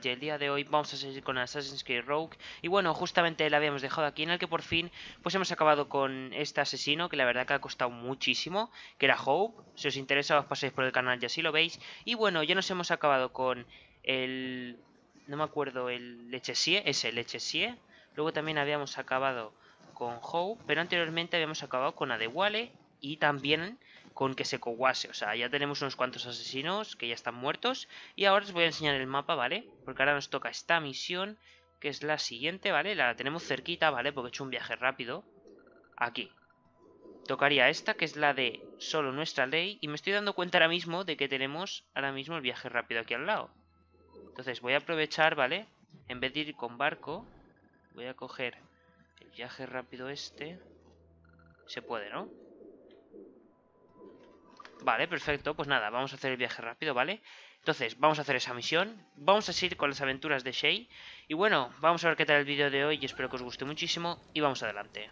y el día de hoy vamos a seguir con Assassin's Creed Rogue. Y bueno, justamente la habíamos dejado aquí en el que por fin pues hemos acabado con este asesino, que la verdad que ha costado muchísimo, que era Hope. Si os interesa os pasáis por el canal y así lo veis. Y bueno, ya nos hemos acabado con el... no me acuerdo, el Lechesie, ese Lechesie. Luego también habíamos acabado con Hope, pero anteriormente habíamos acabado con Adewale y también con Kesekowase. O sea, ya tenemos unos cuantos asesinos que ya están muertos. Y ahora os voy a enseñar el mapa, ¿vale? Porque ahora nos toca esta misión, que es la siguiente, ¿vale? La tenemos cerquita, ¿vale? Porque he hecho un viaje rápido. Aquí. Tocaría esta, que es la de solo nuestra ley. Y me estoy dando cuenta ahora mismo de que tenemos ahora mismo el viaje rápido aquí al lado. Entonces voy a aprovechar, ¿vale? En vez de ir con barco, voy a coger el viaje rápido este. Se puede, ¿no? Vale, perfecto. Pues nada, vamos a hacer el viaje rápido, ¿vale? Entonces, vamos a hacer esa misión. Vamos a seguir con las aventuras de Shay. Y bueno, vamos a ver qué tal el vídeo de hoy. Y espero que os guste muchísimo. Y vamos adelante.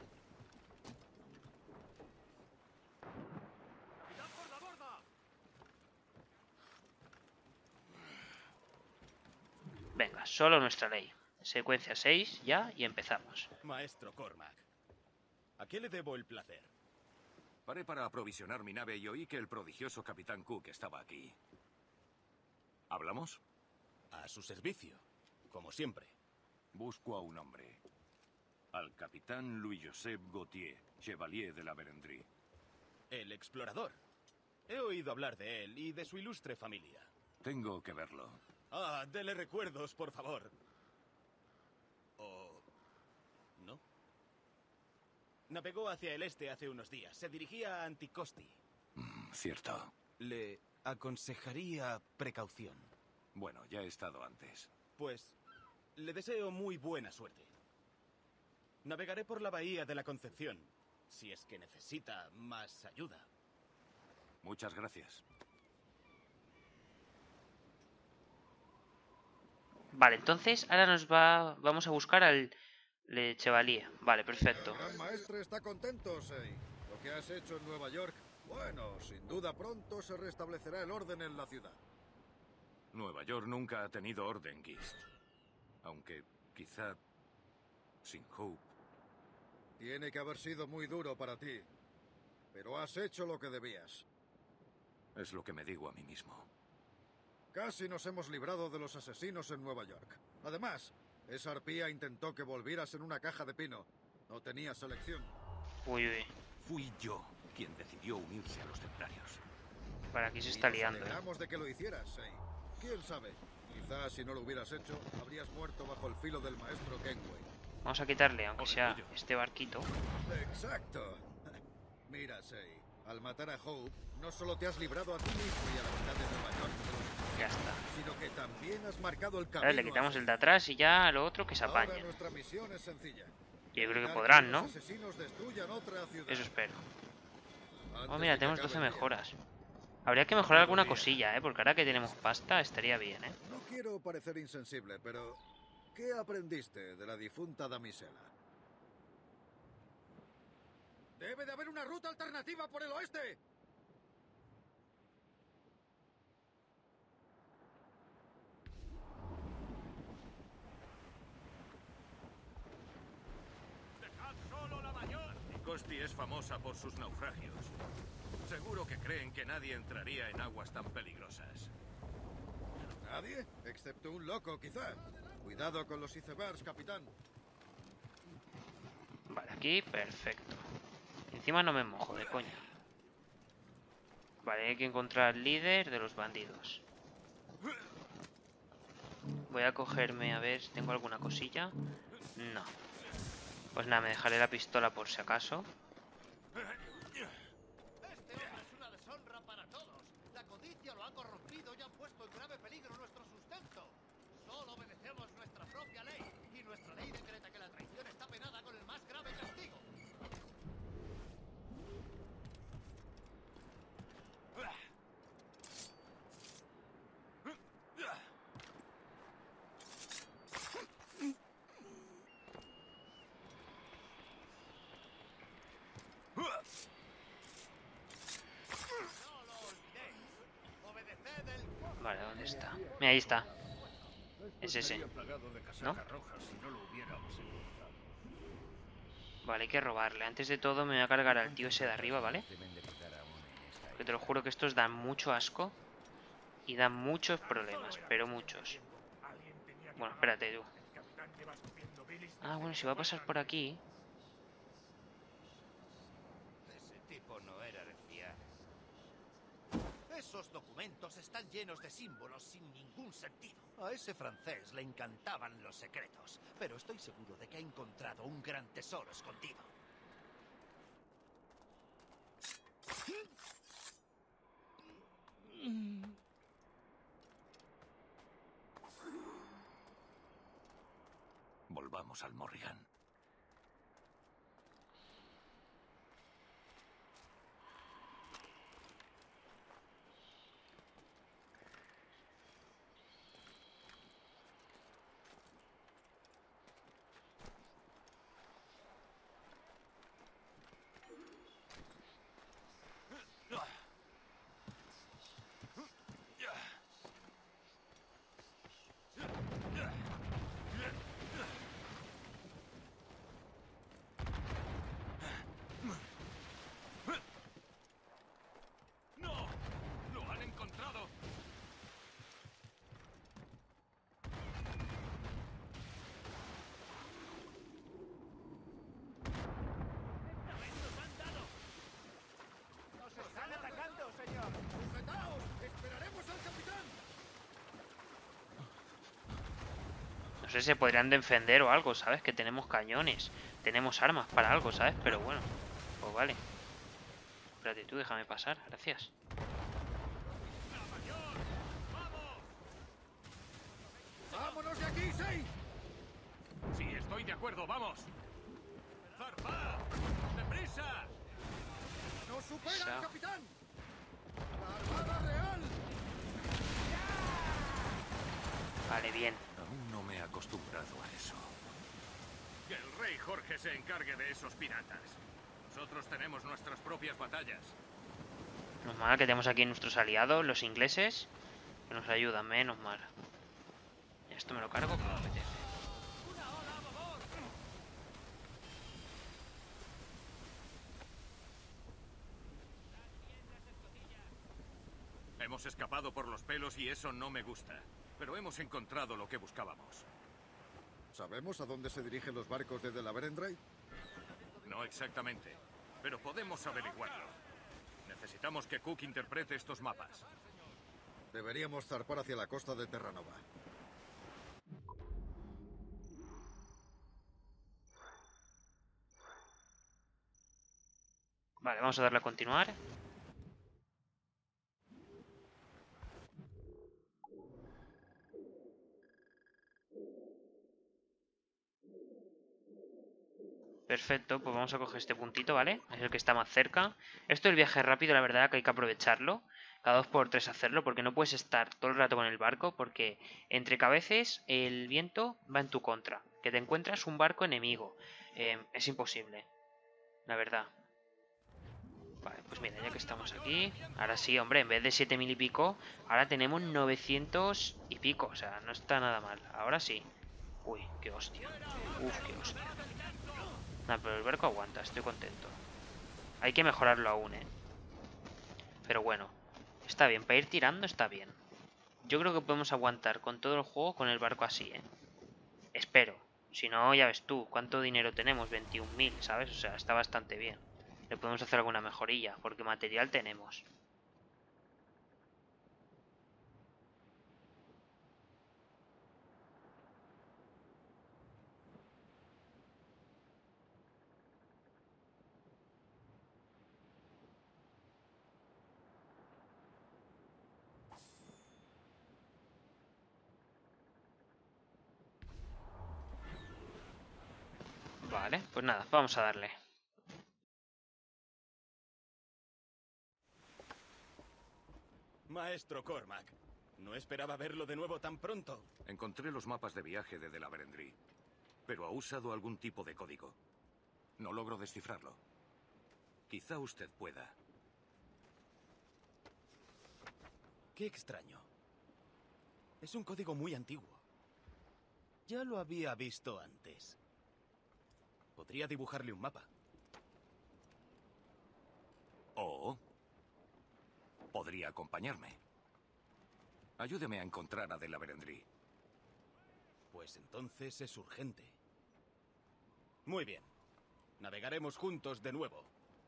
Venga, solo nuestra ley. Secuencia 6 ya y empezamos. Maestro Cormac, ¿a qué le debo el placer? Paré para aprovisionar mi nave y oí que el prodigioso Capitán Cook estaba aquí. ¿Hablamos? A su servicio, como siempre. Busco a un hombre. Al Capitán Louis-Joseph Gauthier, Chevalier de la Vérendrye. El explorador. He oído hablar de él y de su ilustre familia. Tengo que verlo. Ah, dele recuerdos, por favor. ¿O no? Navegó hacia el este hace unos días. Se dirigía a Anticosti. Cierto. Le aconsejaría precaución. Bueno, ya he estado antes. Pues le deseo muy buena suerte. Navegaré por la bahía de la Concepción, si es que necesita más ayuda. Muchas gracias. Vale, entonces ahora vamos a buscar al Le Chevalier. Vale, perfecto. El gran maestre está contento, Sei. Lo que has hecho en Nueva York, bueno, sin duda pronto se restablecerá el orden en la ciudad. Nueva York nunca ha tenido orden, Gist. Aunque quizá sin Hope. Tiene que haber sido muy duro para ti, pero has hecho lo que debías. Es lo que me digo a mí mismo. Casi nos hemos librado de los asesinos en Nueva York. Además, esa arpía intentó que volvieras en una caja de pino. No tenías elección. Uy, uy. Fui yo quien decidió unirse a los templarios. Para aquí se está liando, Nos alegramos de que lo hicieras, Sei. ¿Quién sabe? Quizás si no lo hubieras hecho, habrías muerto bajo el filo del maestro Kenway. Vamos a quitarle, aunque sea este barquito. Exacto. Mira, Sei, al matar a Hope, no solo te has librado a ti mismo y a la mitad de Nueva York, Ya está. sino que también has marcado el camino. Ahora le quitamos el de atrás y ya lo otro que se Ahora apañe. nuestra misión es sencilla. Yo creo que Evitar podrán, los ¿no? asesinos destruyan otra ciudad. Eso espero. Antes Oh, mira, de que tenemos acabe 12 el día. mejoras. Habría que mejorar alguna cosilla, ¿eh? Porque ahora que tenemos pasta estaría bien, ¿eh? No quiero parecer insensible, pero ¿qué aprendiste de la difunta damisela? ¡Debe de haber una ruta alternativa por el oeste! ¡Dejad solo la mayor! Anticosti es famosa por sus naufragios. Seguro que creen que nadie entraría en aguas tan peligrosas. ¿Nadie? Excepto un loco, quizá. Cuidado con los icebergs, capitán. Vale, aquí, perfecto. Encima no me mojo, de coña. Vale, hay que encontrar al líder de los bandidos. Voy a cogerme a ver si tengo alguna cosilla. No. Pues nada, me dejaré la pistola por si acaso. Este hombre es una deshonra para todos. La codicia lo ha corrompido y ha puesto en grave peligro nuestro sustento. Solo obedecemos nuestra propia ley. Y nuestra ley decreta que la traición está penada con el más grave castigo. Vale, ¿dónde está? Mira, ahí está. Es ese, Estaría plagado de ¿no? casacas rojas si no lo hubiéramos encontrado. Vale, hay que robarle. Antes de todo me voy a cargar al tío ese de arriba, ¿vale? Que te lo juro que estos dan mucho asco y dan muchos problemas, pero muchos. Bueno, espérate tú. Ah, bueno, si va a pasar por aquí... Ese tipo no era de fiar. Esos documentos están llenos de símbolos sin ningún sentido. A ese francés le encantaban los secretos, pero estoy seguro de que ha encontrado un gran tesoro escondido. Volvamos al Morrigan. ¡No! ¡Lo han encontrado! ¡Nos están atacando, señor! ¡Sujetaos! ¡Esperaremos al capitán! No sé si se podrían defender o algo, ¿sabes? Que tenemos cañones, tenemos armas para algo, ¿sabes? Pero bueno, pues vale. Espérate tú, déjame pasar, gracias. ¡Vámonos de aquí, Sei! Sí, estoy de acuerdo, vamos. ¡Zarpad! ¡Deprisa! ¡Nos supera Sa- el capitán! ¡La Armada Real! Vale, bien. Aún no me he acostumbrado a eso. Que el rey Jorge se encargue de esos piratas. Nosotros tenemos nuestras propias batallas. Menos mal que tenemos aquí nuestros aliados, los ingleses, que nos ayudan, menos mal. Esto me lo cargo como me apetece. Hemos escapado por los pelos y eso no me gusta. Pero hemos encontrado lo que buscábamos. ¿Sabemos a dónde se dirigen los barcos de la Verendray? No exactamente, pero podemos averiguarlo. Necesitamos que Cook interprete estos mapas. Deberíamos zarpar hacia la costa de Terranova. Vale, vamos a darle a continuar. Perfecto, pues vamos a coger este puntito, ¿vale? Es el que está más cerca. Esto del viaje rápido, la verdad que hay que aprovecharlo. Cada 2 por 3 hacerlo, porque no puedes estar todo el rato con el barco, porque entre cabezas el viento va en tu contra. Que te encuentras un barco enemigo. Es imposible, la verdad. Vale, pues mira, ya que estamos aquí... Ahora sí, hombre, en vez de 7000 y pico, ahora tenemos 900 y pico. O sea, no está nada mal. Ahora sí. Uy, qué hostia. Uf, qué hostia. Nah, pero el barco aguanta, estoy contento. Hay que mejorarlo aún, ¿eh? Pero bueno, está bien, para ir tirando está bien. Yo creo que podemos aguantar con todo el juego con el barco así, ¿eh? Espero. Si no, ya ves tú, ¿cuánto dinero tenemos? 21.000, ¿sabes? O sea, está bastante bien. Le podemos hacer alguna mejorilla, porque material tenemos. Vale, pues nada, vamos a darle. Maestro Cormac, no esperaba verlo de nuevo tan pronto. Encontré los mapas de viaje de la Verendry, pero ha usado algún tipo de código. No logro descifrarlo. Quizá usted pueda. Qué extraño. Es un código muy antiguo. Ya lo había visto antes. Podría dibujarle un mapa. O podría acompañarme. Ayúdeme a encontrar a De la Verendrye. Pues entonces es urgente. Muy bien. Navegaremos juntos de nuevo.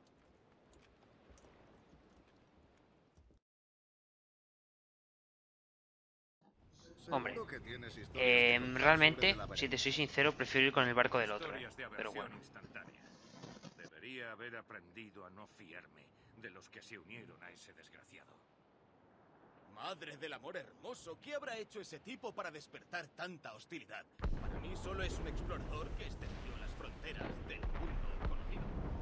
Hombre, Seguro que tienes historias que contar sobre realmente, De la si Verendrye. te soy sincero, prefiero ir con el barco del otro, Historias de pero aversión bueno. instantánea. Debería haber aprendido a no fiarme de los que se unieron a ese desgraciado. Madre del amor hermoso, ¿qué habrá hecho ese tipo para despertar tanta hostilidad? Para mí solo es un explorador que extendió las fronteras del mundo conocido.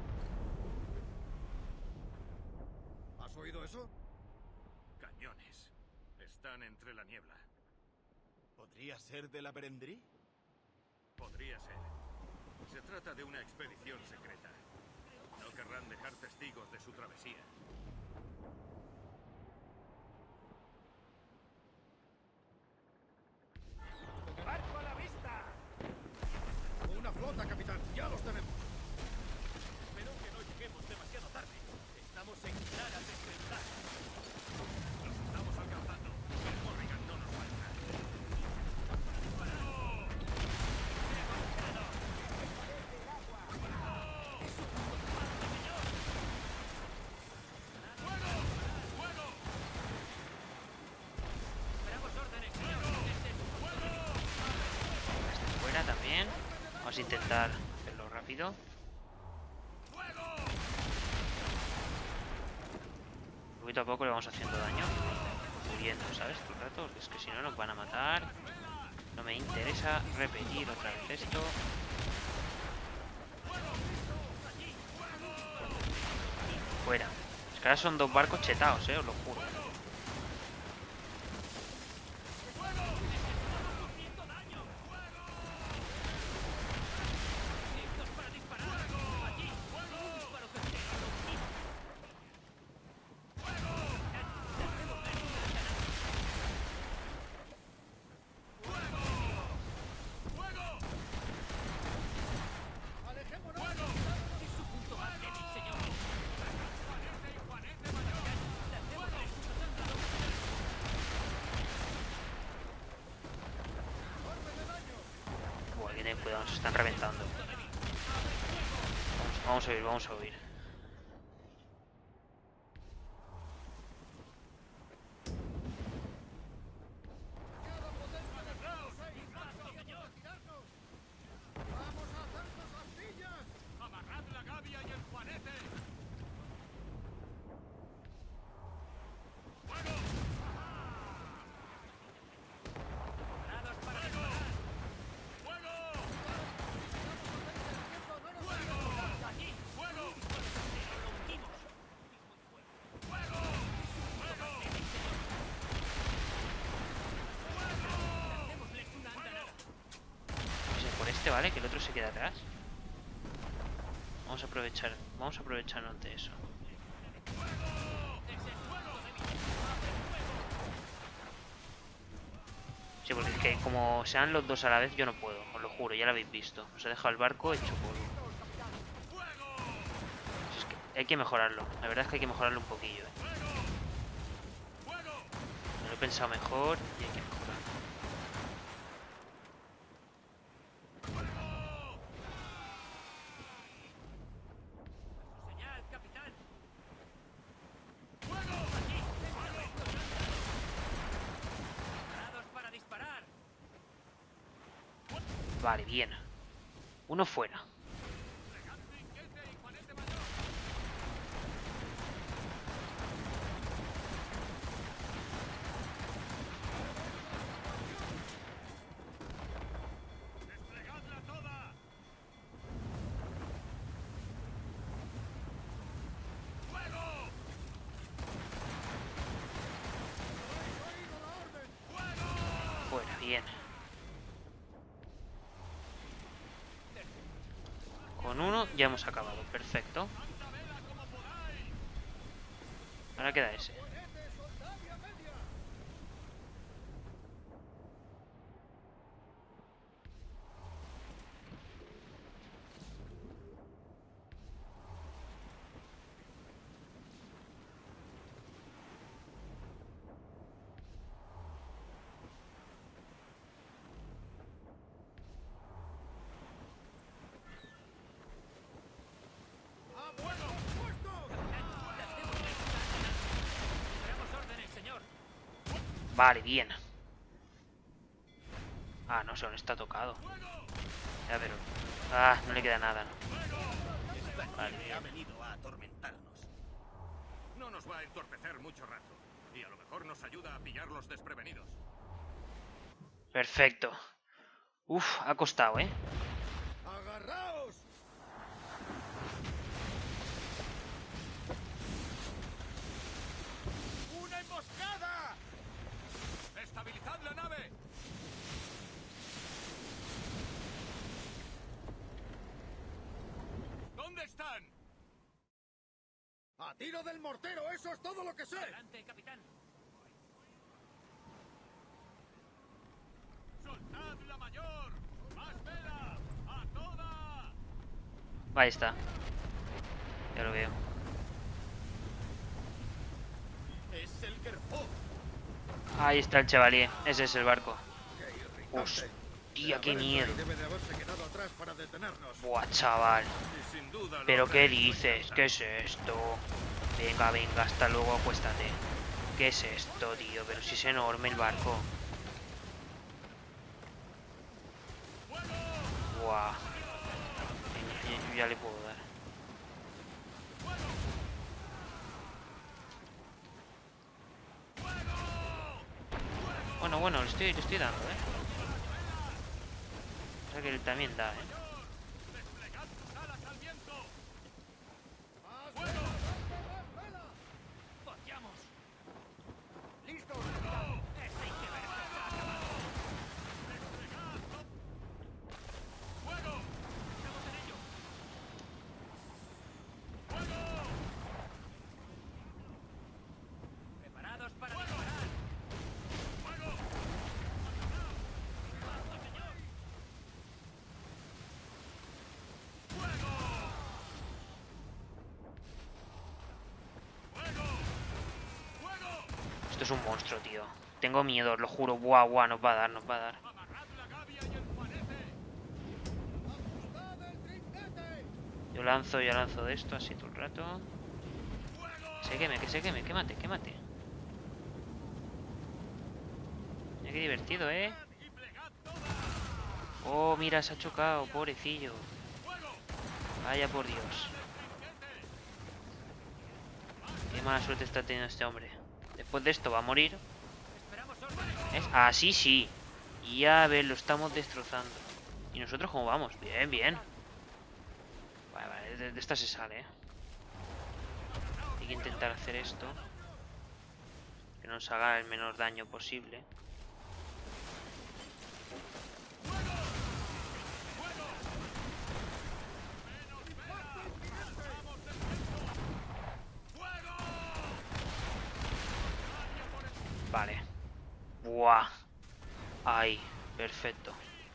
¿Has oído eso? Cañones. Están entre la niebla. ¿Podría ser de la Verendrye? Podría ser. Se trata de una expedición secreta. No querrán dejar testigos de su travesía. ¡Barco a la vista! Una flota, capitán. Ya los tenemos. Espero que no lleguemos demasiado tarde. Estamos en clara desventaja. Los estamos alcanzando. El Morrigan no nos falta. Fuera también. Vamos a intentar hacerlo rápido. Poquito a poco le vamos haciendo daño. Muriendo, ¿sabes? Todo el rato, porque es que si no nos van a matar. No me interesa repetir otra vez esto. Fuera. Es que ahora son dos barcos chetados, os lo juro. Buah, que ten cuidado, nos están reventando. Vamos a huir, vamos a huir. ¡Amarrad la gavia y el juanete! Vamos a ir por este, ¿vale? Que el otro se queda atrás. Vamos a aprovecharnos de eso. Sí, porque es que como sean los dos a la vez yo no puedo, os lo juro, ya lo habéis visto. Os he dejado el barco hecho polvo. Si es que hay que mejorarlo, la verdad es que hay que mejorarlo un poquillo. Me lo he pensado mejor y hay que mejorarlo. Señal, capitán. Preparados para disparar. Vale, bien. Uno fuera. ¡Desplegadla toda! Fuera, bien. Con uno ya hemos acabado, perfecto. Ahora queda ese. Vale, bien. Ah, no sé dónde está tocado. Ya, pero... Ah, no le queda nada, ¿no? Vale, Ha bien. venido a atormentarnos. No nos va a entorpecer mucho rato. Y a lo mejor nos ayuda a pillar los desprevenidos. Perfecto. Uf, ha costado, ¿eh? ¡Agarraos! ¡Una emboscada! ¡Estabilizad la nave! ¿Dónde están? ¡A tiro del mortero! ¡Eso es todo lo que sé! ¡Adelante, capitán! ¡Soltad la mayor! ¡Más vela! ¡A toda! Ahí está. Ya lo veo. Es el Kerfo. Ahí está el Chevalier. Ese es el barco. ¡Qué irritante! Hostia, qué El miedo. Rey debe de haberse quedado atrás para detenernos. Buah, chaval. Y sin duda lo ¿Pero habrá qué hecho dices? ya. ¿Qué es esto? Venga, venga, hasta luego, acuéstate. ¿Qué es esto, tío? Pero si es enorme el barco. Buah. Yo ya le puedo dar. Bueno, le estoy dando, ¿eh? O sea que él también da, ¿eh? ¡Desplegad sus alas al viento! ¡Vaciamos! ¡Listos! ¡Fuego! ¡Estamos en ello! ¡Fuego! ¡Preparados para ¡Fuego! disparar! ¡Fuego! Esto es un monstruo, tío. Tengo miedo, os lo juro. Buah, buah, nos va a dar, nos va a dar. ¡Amarrad la gavia y el panete! ¡Ajustad el trinquete! Yo lanzo de esto así todo el rato. Que se queme, quémate. Mira qué divertido, ¿eh? ¡Y plegad toda! Oh, mira, se ha chocado, pobrecillo. ¡Fuego! Vaya por Dios. Qué mala suerte está teniendo este hombre. Después de esto va a morir. ¡Esperamos órdenes! ¿Es? Ah, sí. Y a ver, lo estamos destrozando. ¿Y nosotros cómo vamos? Bien, bien. Vale, de esta se sale, ¿eh? Hay que intentar hacer esto. Que nos haga el menor daño posible. Vale. Buah. Ahí, perfecto.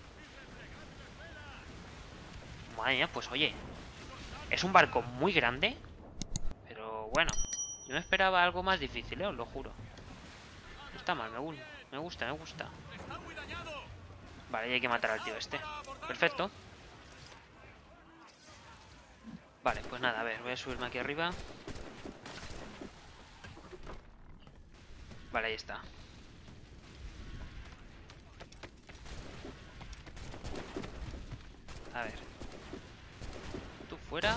Madre mía, pues oye. Es un barco muy grande. Pero bueno. Yo me esperaba algo más difícil, os lo juro. No está mal, me gusta. ¡Está muy dañado! Vale, y hay que matar al tío este. Perfecto. Vale, pues nada, a ver, voy a subirme aquí arriba. Vale, ahí está. A ver. Tú fuera.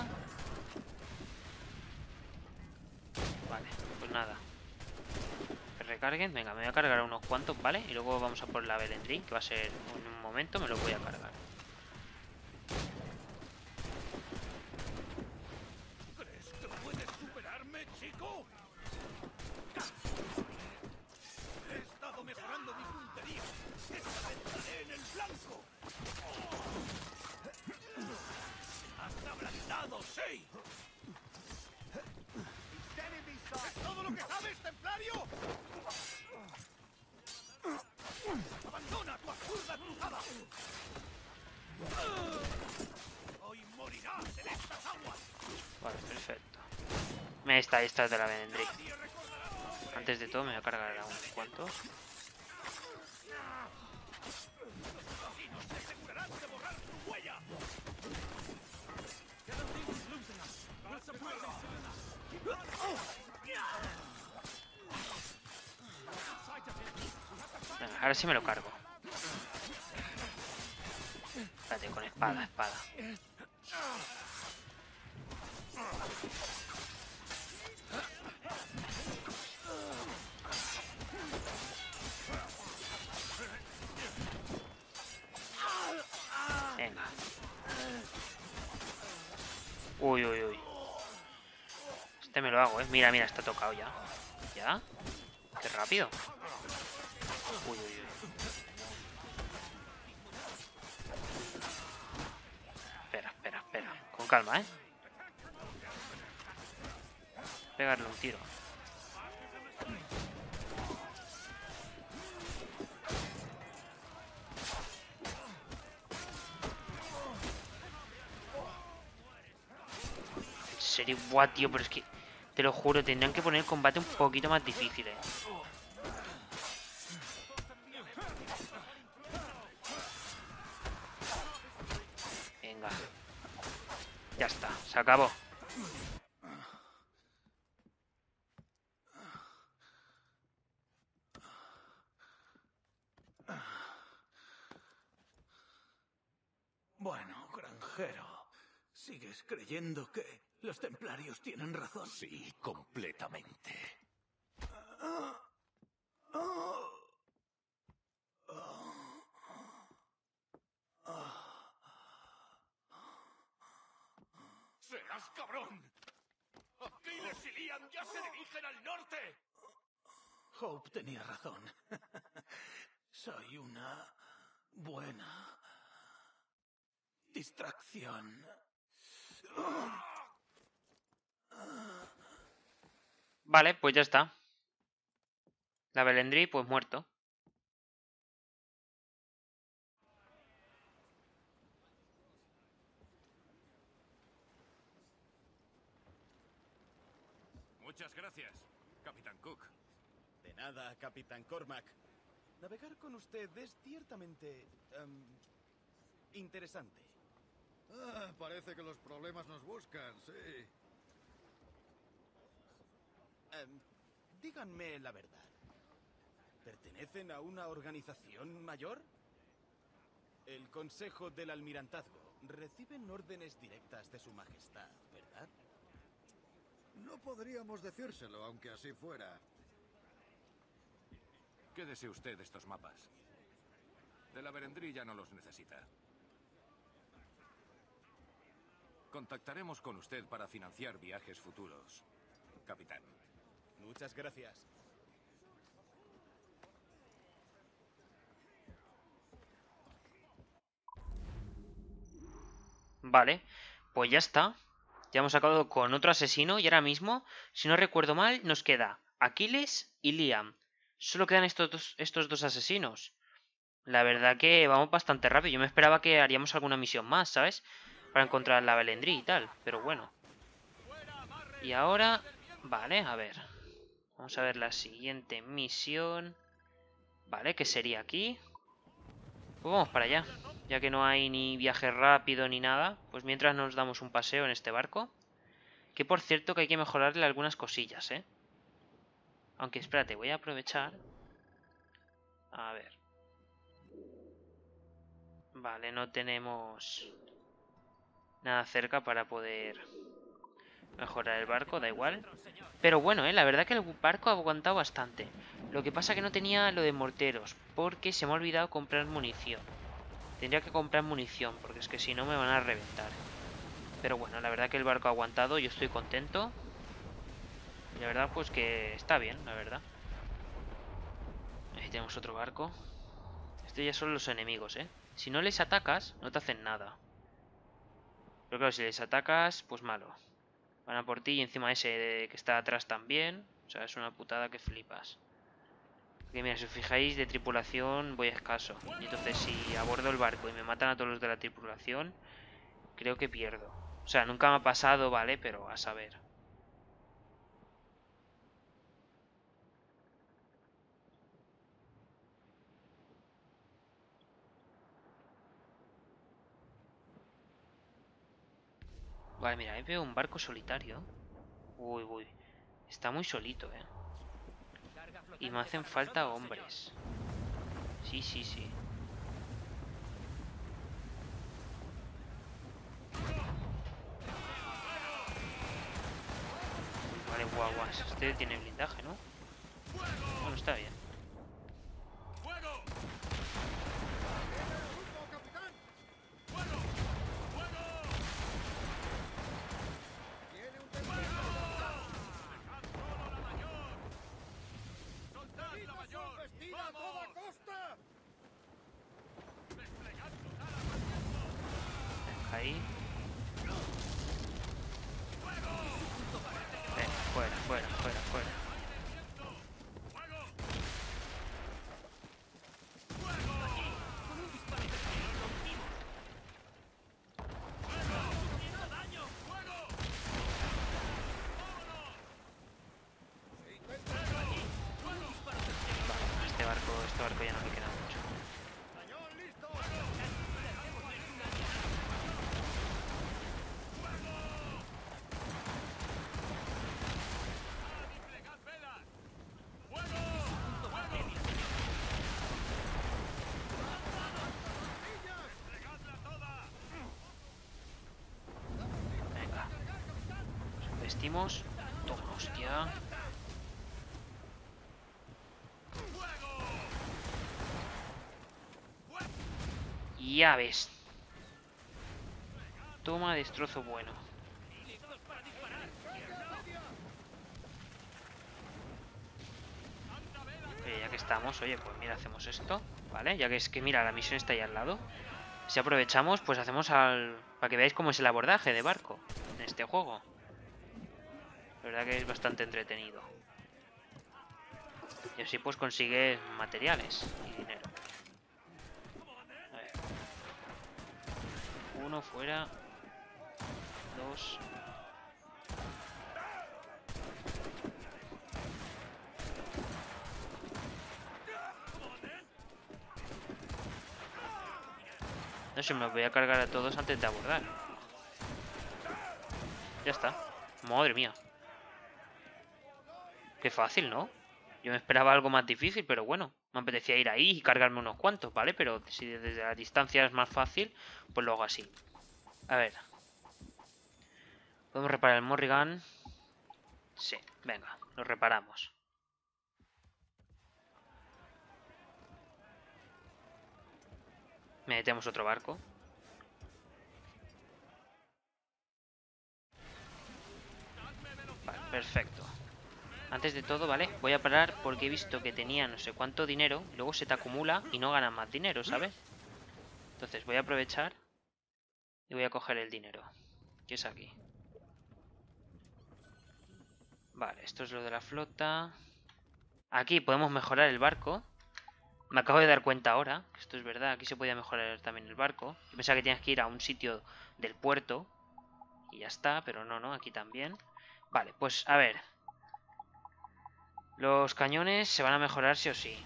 Vale, pues nada. Que recarguen. Venga, me voy a cargar unos cuantos, ¿vale? Y luego vamos a por la Belendrín, que va a ser en un momento, me lo voy a cargar. ¿Crees que puedes superarme, chico? He estado mejorando mi puntería. Esta vez daré en el blanco. ¡Has ablandado, sí! ¿Es todo lo que sabes, templario? ¡Abandona tu absurda cruzada! ¡Hoy morirás en estas aguas! Vale, perfecto. Esta es de la Belendrín. Nadie recordará. Antes de todo me voy a cargar a unos cuantos. Y nos asegurarán de borrar tu huella. ahora sí me lo cargo. Espérate, con espada. Venga. Uy. Este me lo hago, Mira, está tocado ya. ¿Ya? Qué rápido. Uy. Espera. Con calma, Pegarle un tiro. En serio, buah, tío, pero es que te lo juro, tendrían que poner el combate un poquito más difícil, Venga. Ya está, se acabó. Bueno, granjero, ¿sigues creyendo que los templarios tienen razón? Sí, completamente. ¡Serás cabrón! ¡Aquiles y Liam ya se dirigen al norte! Hope tenía razón. Soy una buena distracción. Vale, pues ya está. La Belendri, pues muerto. Muchas gracias, Capitán Cook. De nada, Capitán Cormac. Navegar con usted es ciertamente... interesante. Parece que los problemas nos buscan, sí. Díganme la verdad. ¿Pertenecen a una organización mayor? El Consejo del Almirantazgo. Reciben órdenes directas de su majestad, ¿verdad? No podríamos decírselo, aunque así fuera. Quédese usted estos mapas. De la Belendri ya no los necesita. Contactaremos con usted para financiar viajes futuros, capitán. Muchas gracias. Vale, pues ya está. Ya hemos acabado con otro asesino y ahora mismo, si no recuerdo mal, nos queda Aquiles y Liam. Solo quedan estos dos asesinos. La verdad que vamos bastante rápido. Yo me esperaba que haríamos alguna misión más, ¿sabes? Para encontrar la Belendri y tal, pero bueno. Y ahora... Vale, a ver. Vamos a ver la siguiente misión. Vale, que sería aquí. Pues vamos para allá. Ya que no hay ni viaje rápido ni nada, pues mientras nos damos un paseo en este barco. Que por cierto que hay que mejorarle algunas cosillas, Aunque espérate, voy a aprovechar. A ver. Vale, no tenemos nada cerca para poder mejorar el barco, da igual. Pero bueno, la verdad que el barco ha aguantado bastante. Lo que pasa que no tenía lo de morteros, porque se me ha olvidado comprar munición. Tendría que comprar munición, porque es que si no me van a reventar. Pero bueno, la verdad que el barco ha aguantado, yo estoy contento. Y la verdad pues que está bien, la verdad. Ahí tenemos otro barco. Estos ya son los enemigos, Si no les atacas, no te hacen nada. Pero claro, si les atacas, pues malo. Van a por ti y encima ese que está atrás también. O sea, es una putada que flipas. Porque mira, si os fijáis, de tripulación voy escaso. Y entonces si abordo el barco y me matan a todos los de la tripulación, creo que pierdo. O sea, nunca me ha pasado, ¿vale? Pero a saber. Vale, mira, ahí veo un barco solitario. Uy. Está muy solito, Y me hacen falta hombres. Sí, sí, sí. Vale, guaguas. Este tiene blindaje, ¿no? Bueno, está bien. ¡Vestida a toda costa! Venga, ahí. Venga, fuera, fuera, fuera, fuera. Vale, este barco ya no me queda mucho. ¡Cañón listo! Venga. Vestimos. Toma, hostia. Ya ves. Toma destrozo bueno. Oye, ya que estamos, oye, pues mira, hacemos esto, ¿vale? Ya que es que, mira, la misión está ahí al lado. Si aprovechamos, pues hacemos para que veáis cómo es el abordaje de barco en este juego. La verdad que es bastante entretenido. Y así pues consigues materiales y dinero. A ver. Uno fuera. Dos. No sé, me voy a cargar a todos antes de abordar. Ya está. Madre mía. Qué fácil, ¿no? Yo me esperaba algo más difícil, pero bueno. Me apetecía ir ahí y cargarme unos cuantos, ¿vale? Pero si desde la distancia es más fácil, pues lo hago así. A ver. ¿Podemos reparar el Morrigan? Sí, venga, lo reparamos. Metemos otro barco. Vale, perfecto. Antes de todo, ¿vale? Voy a parar porque he visto que tenía no sé cuánto dinero. Luego se te acumula y no ganas más dinero, ¿sabes? Entonces voy a aprovechar y voy a coger el dinero, que es aquí. Vale, esto es lo de la flota. Aquí podemos mejorar el barco. Me acabo de dar cuenta ahora, que esto es verdad. Aquí se podía mejorar también el barco. Yo pensaba que tenías que ir a un sitio del puerto y ya está, pero no, aquí también. Vale, pues a ver. Los cañones se van a mejorar sí o sí.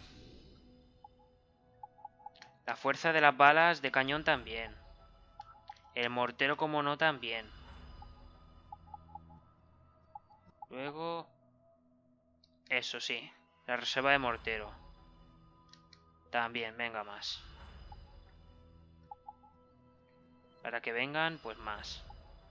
La fuerza de las balas de cañón también. El mortero, como no, también. Luego... Eso sí. La reserva de mortero. También, venga más. Para que vengan, pues más.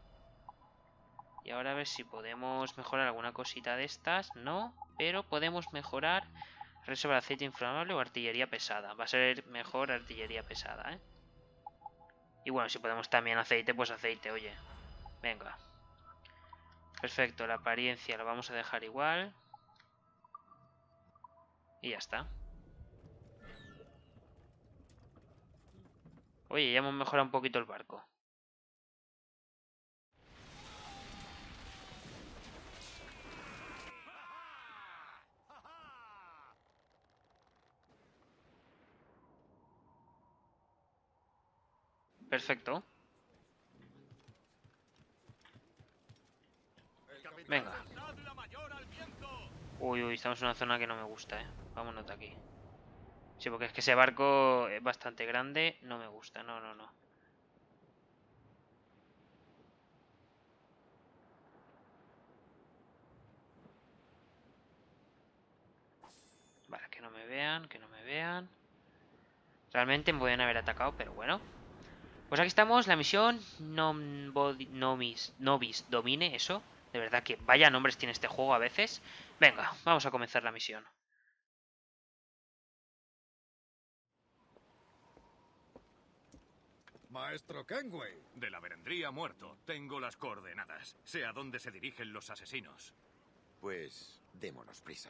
Y ahora a ver si podemos mejorar alguna cosita de estas. No, pero podemos mejorar reserva de aceite inflamable o artillería pesada. Va a ser mejor artillería pesada, ¿eh? Y bueno, si podemos también aceite, pues aceite, oye. Venga. Perfecto, la apariencia la vamos a dejar igual. Y ya está. Oye, ya hemos mejorado un poquito el barco. Perfecto. Venga. Uy, estamos en una zona que no me gusta, Vámonos de aquí. Sí, porque es que ese barco es bastante grande. No me gusta, no. Vale, que no me vean. Realmente me podían haber atacado, pero bueno. Pues aquí estamos, la misión Novice Domine, eso. De verdad que vaya nombres tiene este juego a veces. Venga, vamos a comenzar la misión. Maestro Kenway. De la Verendría muerto. Tengo las coordenadas. Sé a dónde se dirigen los asesinos. Pues démonos prisa.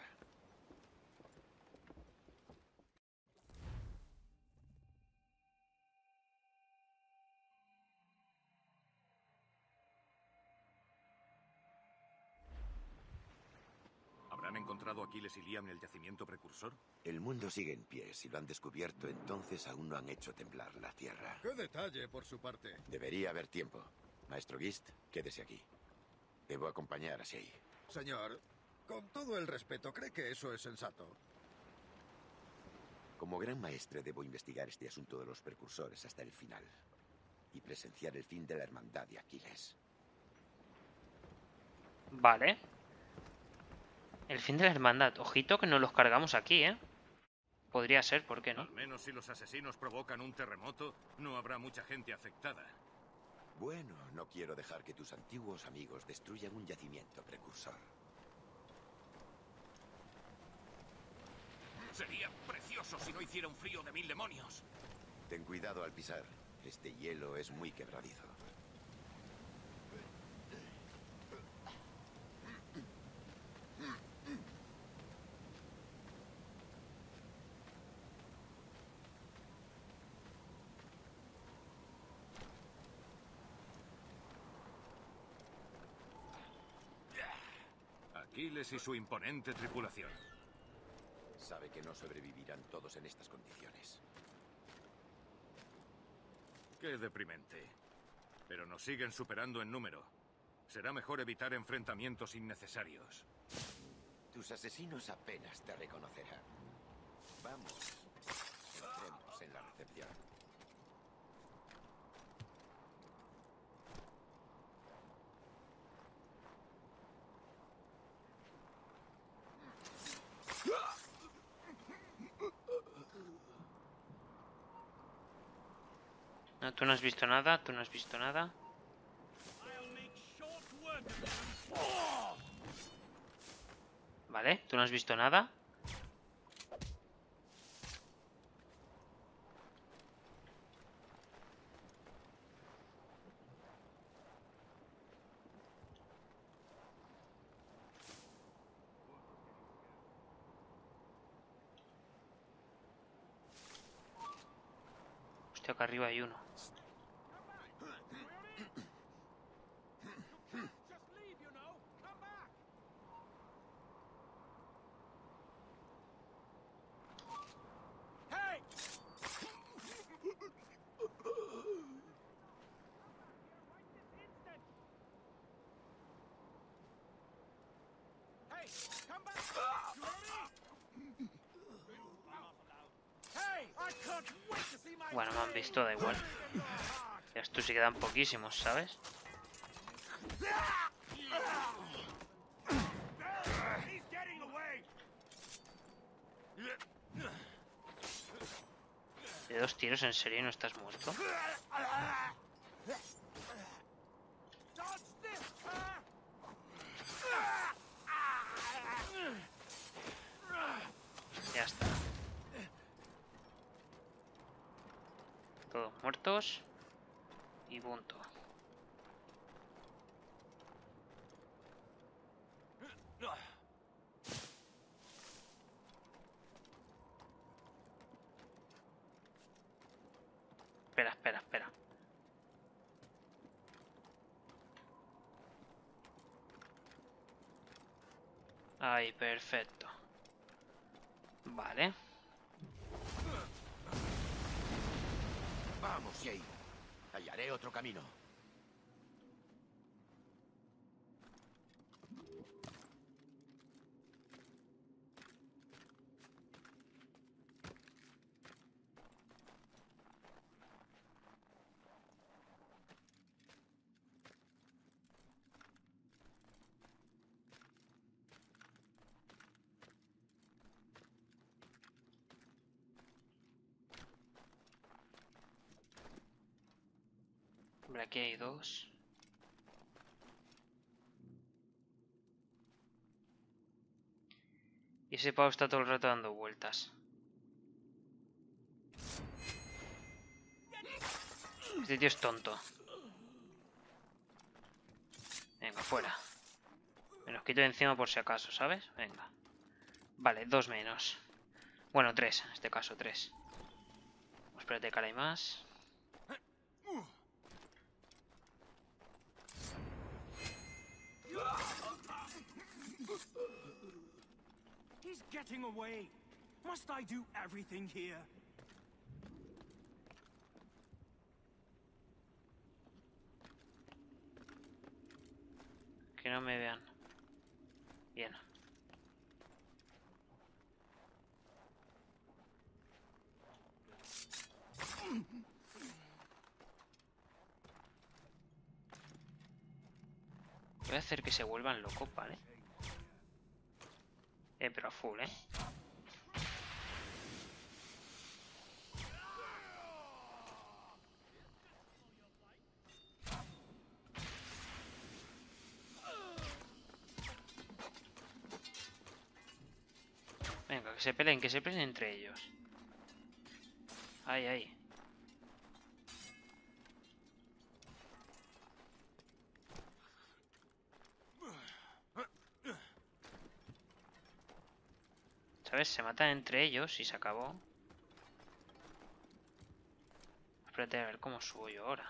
¿Habrán encontrado a Aquiles y Liam en el yacimiento precursor? El mundo sigue en pie. Si lo han descubierto, entonces aún no han hecho temblar la tierra. Qué detalle por su parte. Debería haber tiempo. Maestro Gist, quédese aquí. Debo acompañar a Shay. Señor, con todo el respeto, ¿cree que eso es sensato? Como gran maestre debo investigar este asunto de los precursores hasta el final. Y presenciar el fin de la hermandad de Aquiles. Vale. El fin de la hermandad. Ojito que no los cargamos aquí, ¿eh? Podría ser, ¿por qué no? Al menos si los asesinos provocan un terremoto, no habrá mucha gente afectada. Bueno, no quiero dejar que tus antiguos amigos destruyan un yacimiento precursor. Sería precioso si no hiciera un frío de 1000 demonios. Ten cuidado al pisar. Este hielo es muy quebradizo. Aquiles y su imponente tripulación. Sabe que no sobrevivirán todos en estas condiciones. Qué deprimente. Pero nos siguen superando en número. Será mejor evitar enfrentamientos innecesarios. Tus asesinos apenas te reconocerán. Vamos, entremos en la recepción. No, tú no has visto nada, tú no has visto nada. Vale, tú no has visto nada. Hostia, acá arriba hay uno. Bueno, me han visto, da igual. Ya estos sí quedan poquísimos, ¿sabes? ¿De 2 tiros en serio y no estás muerto? Ya está. Todos muertos. Y punto. Espera, espera, espera. Ahí, perfecto. Vale. Vamos, Shay. Hallaré otro camino. Hombre, aquí hay dos. Y ese pavo está todo el rato dando vueltas. Este tío es tonto. Venga, fuera. Me los quito de encima por si acaso, ¿sabes? Venga. Vale, 2 menos. Bueno, 3, en este caso 3. Espérate, que ahora hay más. He's getting away. Must I do everything here? Que no me vean. Bien. Voy a hacer que se vuelvan locos, ¿vale? Pero a full, ¿eh? Venga, que se peleen entre ellos. Ahí, ahí. ¿Sabes? Se matan entre ellos y se acabó. Espérate a ver cómo subo yo ahora.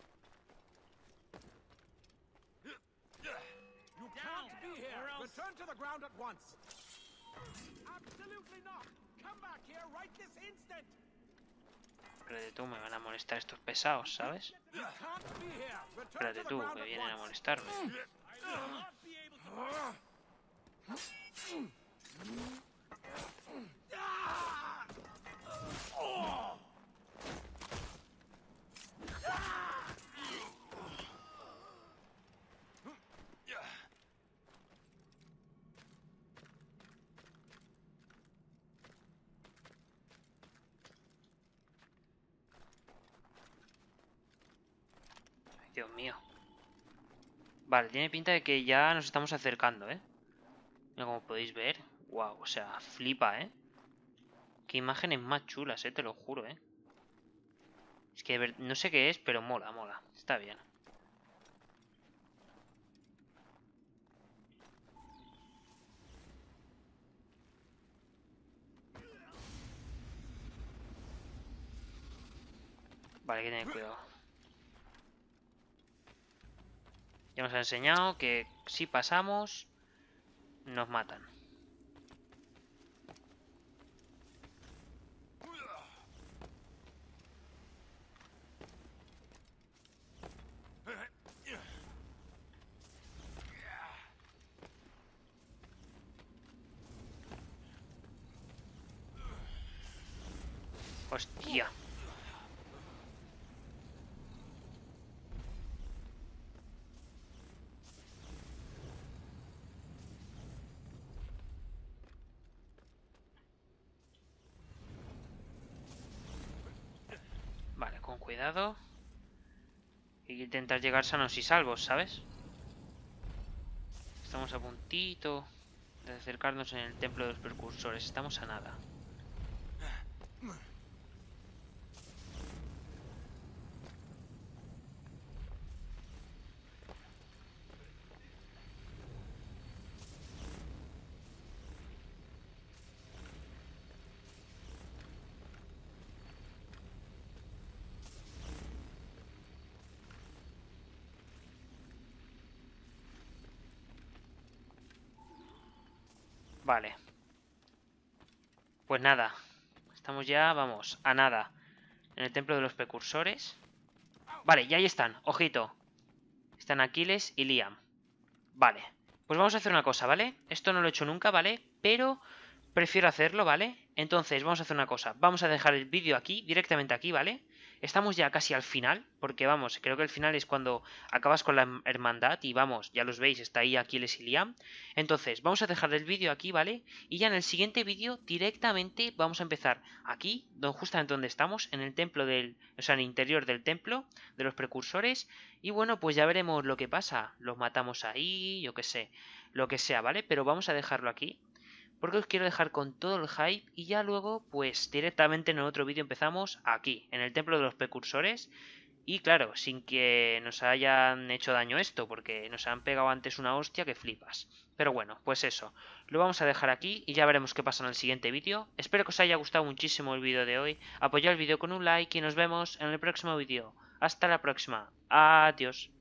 You can't be here. Return to the ground at once. Absolutely not. Come back here right this instant. Espérate tú, me van a molestar estos pesados, ¿sabes? You can't be here. Return Espérate to the tú, ground que at vienen a once. molestarme. I will not be able to. Ay, Dios mío. Vale, tiene pinta de que ya nos estamos acercando, ¿eh? Mira, como podéis ver. Wow, o sea, flipa, ¿eh? Qué imágenes más chulas, te lo juro, ¿eh? Es que no sé qué es, pero mola, mola. Está bien. Vale, hay que tener cuidado. Ya nos ha enseñado que si pasamos, nos matan. Hostia. Vale, con cuidado. Hay que intentar llegar sanos y salvos, ¿sabes? Estamos a puntito de acercarnos en el templo de los precursores. Estamos a nada. Vale. Pues nada. Estamos ya, vamos, a nada. En el templo de los precursores. Vale, ya ahí están, ojito. Están Aquiles y Liam. Vale. Pues vamos a hacer una cosa, ¿vale? Esto no lo he hecho nunca, ¿vale? Pero prefiero hacerlo, ¿vale? Entonces, vamos a hacer una cosa. Vamos a dejar el vídeo aquí, directamente aquí, ¿vale? estamos ya casi al final, porque vamos, creo que el final es cuando acabas con la hermandad y vamos, ya los veis, está ahí Aquiles y Liam. Entonces, vamos a dejar el vídeo aquí, ¿vale? Y ya en el siguiente vídeo directamente vamos a empezar aquí, justamente donde estamos, en el templo o sea, en el interior del templo de los precursores. Y bueno, pues ya veremos lo que pasa. Los matamos ahí, yo qué sé, lo que sea, ¿vale? Pero vamos a dejarlo aquí, porque os quiero dejar con todo el hype y ya luego pues directamente en el otro vídeo empezamos aquí, en el templo de los precursores. Y claro, sin que nos hayan hecho daño esto, porque nos han pegado antes una hostia que flipas. Pero bueno, pues eso, lo vamos a dejar aquí y ya veremos qué pasa en el siguiente vídeo. Espero que os haya gustado muchísimo el vídeo de hoy. Apoyad el vídeo con un like y nos vemos en el próximo vídeo. Hasta la próxima. Adiós.